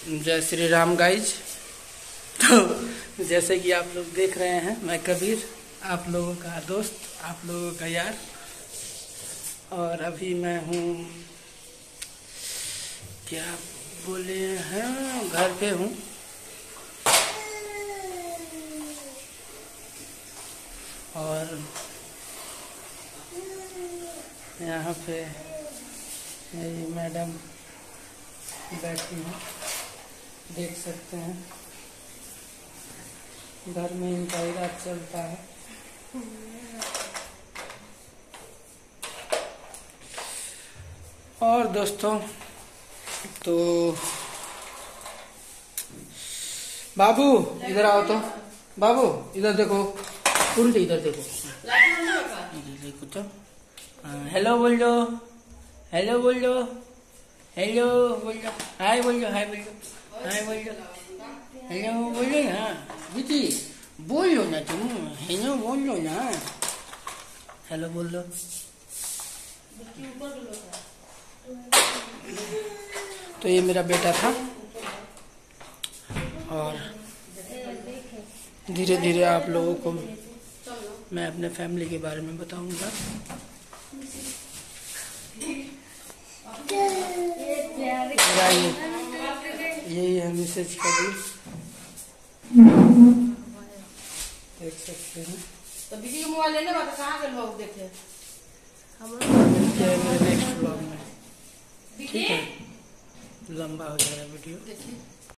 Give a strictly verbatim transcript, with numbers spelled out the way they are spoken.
जय श्री राम गाइज। तो जैसे कि आप लोग देख रहे हैं, मैं कबीर, आप लोगों का दोस्त, आप लोगों का यार। और अभी मैं हूँ, क्या बोले हैं, घर पे हूँ। और यहाँ पे मेरी मैडम बैठी हैं, देख सकते हैं। घर में इनका इलाज चलता है। और दोस्तों, तो बाबू इधर आओ, तो बाबू इधर देखो, उल्टी इधर देखो, इधर देखो तो। हेलो बोल दो, हेलो बोल दो, हेलो बोल दो, हाय बोल दो, हाय बोल दो, हाय बोल दो, हेलो बोलो ना दीदी, बोलो ना तुम, हेलो बोलो ना, हेलो बोल दो। तो ये मेरा बेटा था, और धीरे धीरे आप लोगों को मैं अपने फैमिली के बारे में बताऊंगा। यही है मिसेज कबीर, देख सकते हैं। तो दीदी का मोबाइल लेने वाला कहाँ के लोग देखे? मिलते हैं मेरे नेक्स्ट ब्लॉग में, ठीक है? लंबा हो जाएगा वीडियो।